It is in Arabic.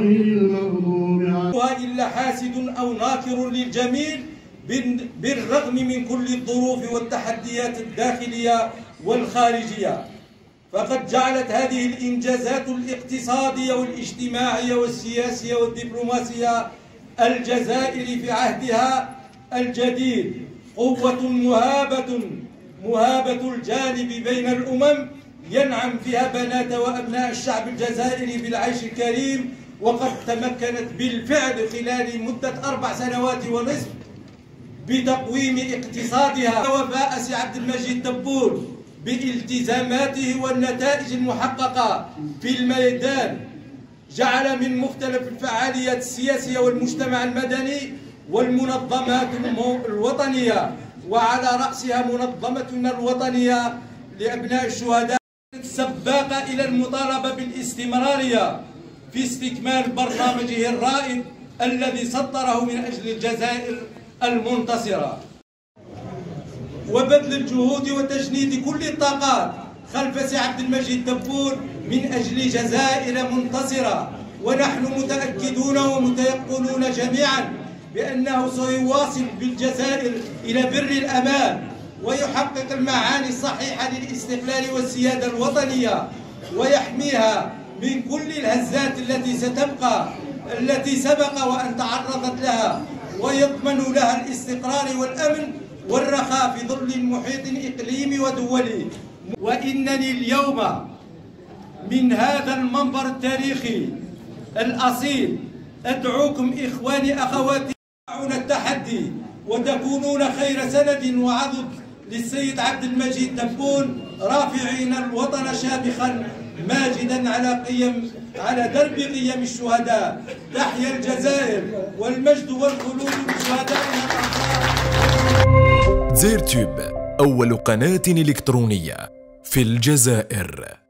المغضوب عليهم إلا حاسد أو ناكر للجميل بالرغم من كل الظروف والتحديات الداخلية والخارجية. فقد جعلت هذه الإنجازات الاقتصادية والاجتماعية والسياسية والدبلوماسية الجزائر في عهدها الجديد قوة مهابة الجانب بين الأمم، ينعم فيها بنات وأبناء الشعب الجزائري بالعيش الكريم. وقد تمكنت بالفعل خلال مدة 4 سنوات ونصف بتقويم اقتصادها. وفاء سي عبد المجيد تبون بالتزاماته والنتائج المحققة في الميدان جعل من مختلف الفعاليات السياسية والمجتمع المدني والمنظمات الوطنية، وعلى رأسها منظمتنا الوطنية لأبناء الشهداء السباقة إلى المطالبة بالاستمرارية في استكمال برنامجه الرائد الذي سطره من أجل الجزائر المنتصرة، وبذل الجهود وتجنيد كل الطاقات خلف سي عبد المجيد تبون من أجل جزائر منتصرة. ونحن متأكدون ومتيقنون جميعا بأنه سيواصل بالجزائر إلى بر الأمان ويحقق المعاني الصحيحة للاستقلال والسيادة الوطنية، ويحميها من كل الهزات التي سبق وأن تعرضت لها، ويضمن لها الاستقرار والأمن والرخاء في ظل محيط إقليمي ودولي. وإنني اليوم من هذا المنبر التاريخي الأصيل أدعوكم إخواني أخواتي تعون التحدي وتكونون خير سند وعضد للسيد عبد المجيد تبون، رافعين الوطن شامخا ماجدا على درب قيم الشهداء. تحيا الجزائر والمجد والخلود لشهدائنا الأنصار. زيرتوب أول قناة إلكترونية في الجزائر.